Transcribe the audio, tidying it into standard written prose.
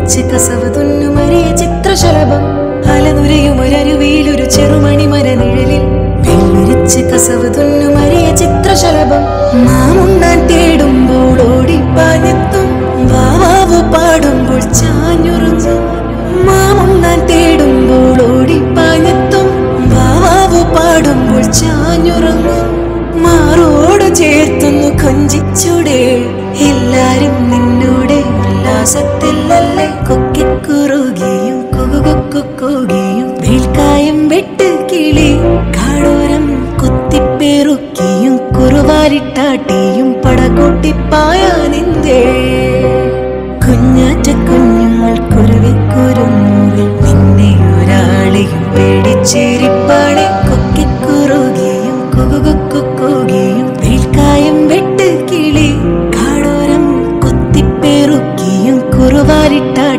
വെയിലുരിച്ച് കസവ് തുന്നുമറിയ ചിത്രശലഭം അലനുരയുമൊരരുവിയിലൊരു ചെറുമണി മരനിഴലിൽ വെയിലുരിച്ച് കസവ് തുന്നുമറിയ ചിത്രശലഭം മാമുണ്ണാൻ തേടുമ്പോൾ ഓടിപ്പാഞ്ഞെത്തും വാവാവ് പാടുമ്പോൾ ചാഞ്ഞുറങ്ങും മാമുണ്ണാൻ തേടുമ്പോൾ ഓടിപ്പാഞ്ഞെത്തും വാവാവ് പാടുമ്പോൾ ചാഞ്ഞുറങ്ങും മാറോട് ചേർത്തൊന്നു കൊഞ്ചിച്ചൂടെ എല്ലാരും നിന്നോടെ ഉല്ലാസത്തിലല്ലേ കൊക്കിക്കുറുകിയും കുകുകുക്കുകിയും വെയിൽക്കായം വെട്ട് കിളി കാടോരം കുത്തിപ്പേറുക്കിയും കുറുവാലിട്ടാട്ടിയും പടകൂട്ടിപ്പായാനിന്തേ കുഞ്ഞാറ്റ കുഞ്ഞുങ്ങൾ കുരുവിക്കുരുന്നുകൾ നിന്നെ ഒരാളെയും പേടിച്ചേരിപ്പാളെ കൊക്കിക്കുറുകിയും കുകുകുക്കുകിയും വെയിൽക്കായം വെട്ട് കിളി കാടോരം കുത്തിപ്പേറുക്കിയും കുറുവാലിട്ടാട്ടി